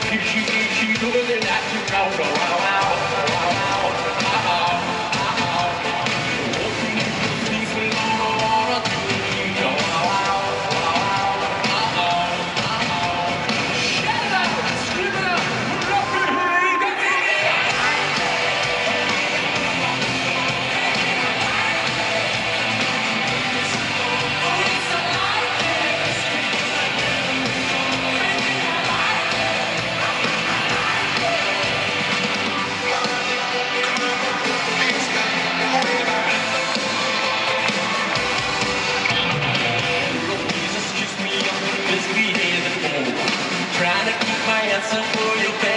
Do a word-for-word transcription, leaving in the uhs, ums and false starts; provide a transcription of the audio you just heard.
She, she, she doing it at you now, wow, wow, wow, wow, wow, wow. Walking into the people on the water, wow, wow, wow, wow, wow. Shout it out, scream it out, put it up in here, you got it. Jesus, kiss me up, misbehaving fool. Trying to keep my answer for your face.